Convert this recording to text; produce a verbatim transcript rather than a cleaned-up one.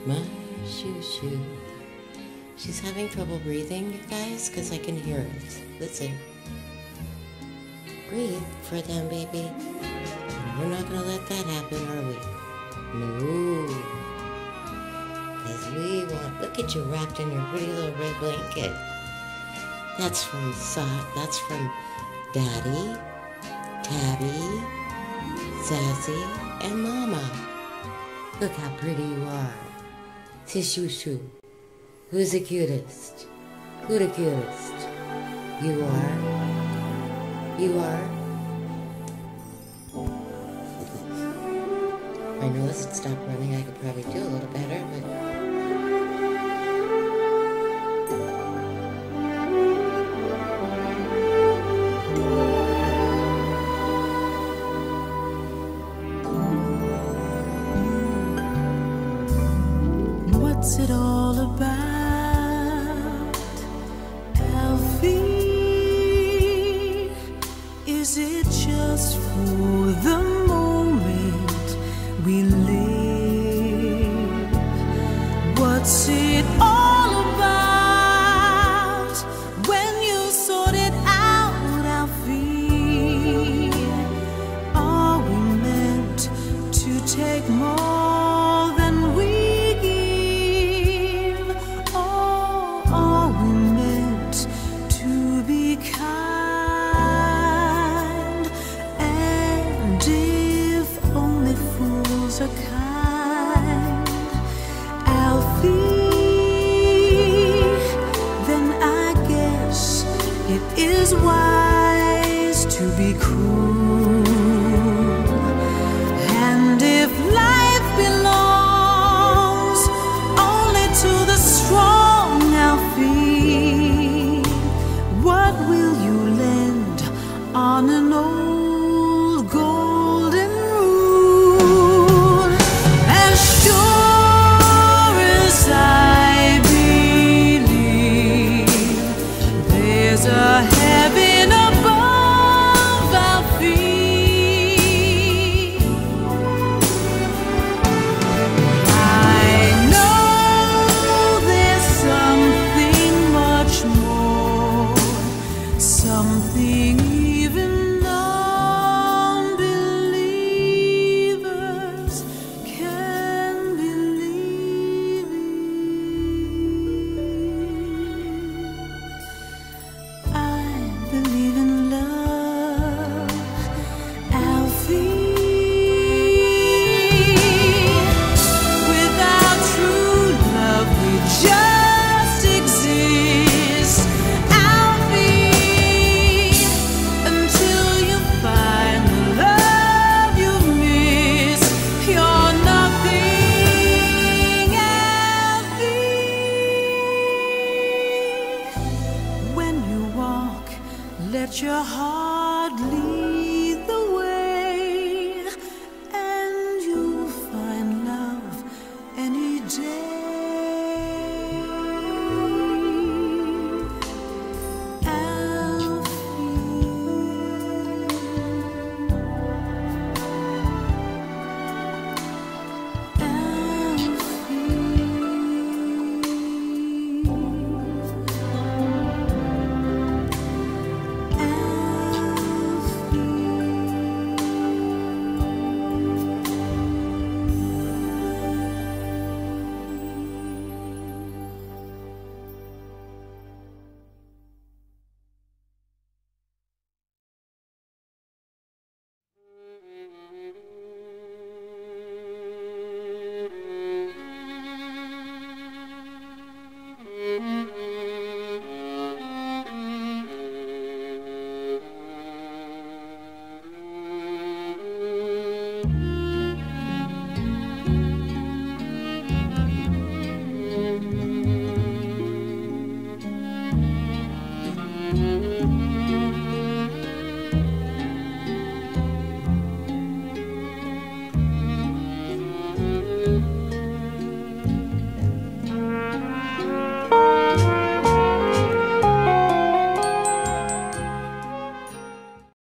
My shoo shoo. She's having trouble breathing, you guys, because I can hear it. Listen. Breathe for them, baby. We're not going to let that happen, are we? No. Because we want... Look at you wrapped in your pretty little red blanket. That's from Sa... That's from Daddy, Tabby, Sassy, and Mama. Look how pretty you are. Shoo shoo. Who's the cutest? Who the cutest? You are. You are. I know if it stopped running, I could probably do a little better, but... What's it all about, Alfie? Is it just for the moment we live? What's it all about when you sort it out, Alfie? Are we meant to take more than we give? Or are we meant to be kind? And if only fools are kind, Alfie, then I guess it is wise to be cruel. And if life belongs only to the strong, Alfie, what will you lend on an old golden rule? As sure as I believe there's a heaven above, Alfie, I know there's something much more, something even non-believers can believe in. I believe in love, Alfie. Without true love, we just exist, Alfie, until you find the love you miss. You're nothing, Alfie. When you walk, let your heart lead the way, and you'll find love any day.